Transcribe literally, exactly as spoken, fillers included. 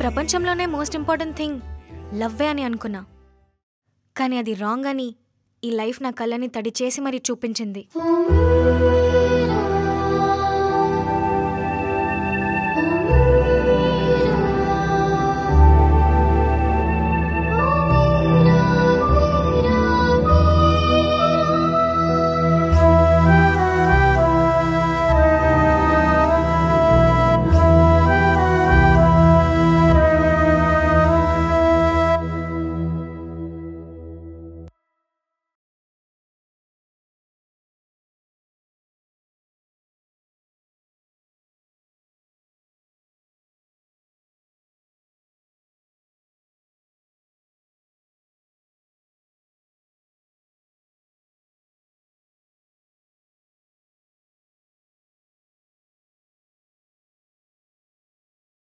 ప్రపంచంలోనే most important thing లవ్వే అని అనుకున్నా. కానీ అది రాంగ్ అని ఈ లైఫ్ నా కళ్ళని తడి చేసి మరీ చూపించింది.